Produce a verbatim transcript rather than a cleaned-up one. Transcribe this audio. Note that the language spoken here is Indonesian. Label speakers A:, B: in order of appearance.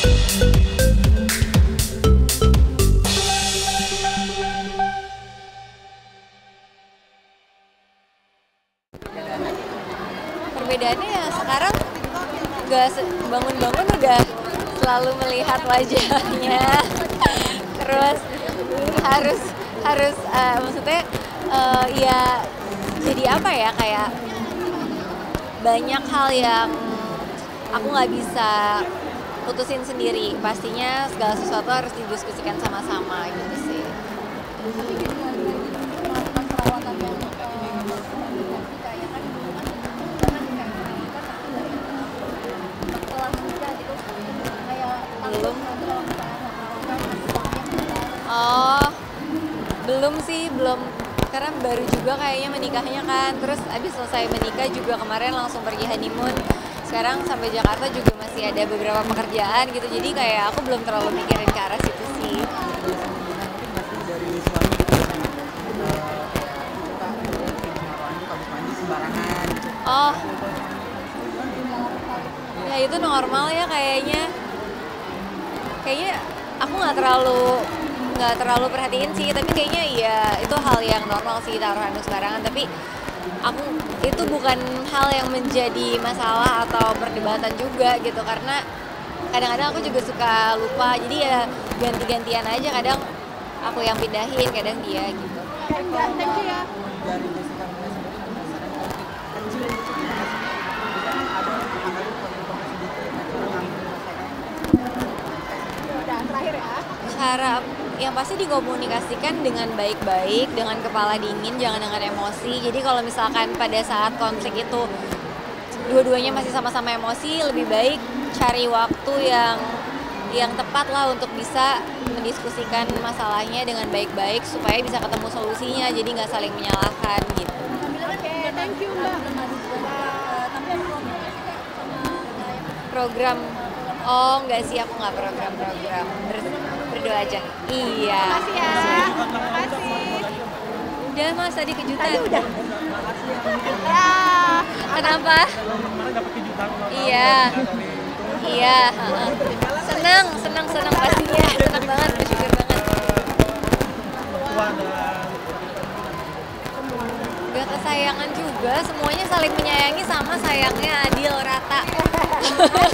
A: Perbedaannya ya sekarang nggak bangun-bangun udah selalu melihat wajahnya, terus harus harus uh, maksudnya uh, ya jadi apa ya, kayak banyak hal yang aku nggak bisa putusin sendiri, pastinya segala sesuatu harus didiskusikan sama-sama gitu sih. Belum. Oh, belum sih, belum. Karena baru juga kayaknya menikahnya kan. Terus abis selesai menikah juga kemarin langsung pergi honeymoon. Sekarang sampai Jakarta juga masih ada beberapa pekerjaan gitu. Jadi kayak aku belum terlalu mikirin ke arah situ sih. Oh, ya itu normal ya kayaknya. Kayaknya aku nggak terlalu nggak terlalu perhatiin sih, tapi kayaknya iya itu hal yang normal sih taruh handuk sembarangan. Tapi aku itu bukan hal yang menjadi masalah atau perdebatan juga gitu, karena kadang-kadang aku juga suka lupa, jadi ya ganti-gantian aja, kadang aku yang pindahin, kadang dia gitu.
B: Thank you ya.
A: Cara yang pasti dikomunikasikan dengan baik-baik, dengan kepala dingin, jangan dengan emosi. Jadi kalau misalkan pada saat konflik itu dua-duanya masih sama-sama emosi, lebih baik cari waktu yang yang tepat lah untuk bisa mendiskusikan masalahnya dengan baik-baik supaya bisa ketemu solusinya, jadi nggak saling menyalahkan gitu.
B: Oke, thank you Mbak.
A: Program, oh nggak sih, aku nggak program-program. Berdoa aja. Iya.
B: Makasih ya. Makasih.
A: Udah mas, tadi kejutan.
B: Tadi udah. Ya.
A: Kenapa? Iya. Iya. Senang, senang, senang pastinya. Senang banget, bersyukur banget. Gak kesayangan juga, semuanya saling menyayangi sama sayangnya adil rata.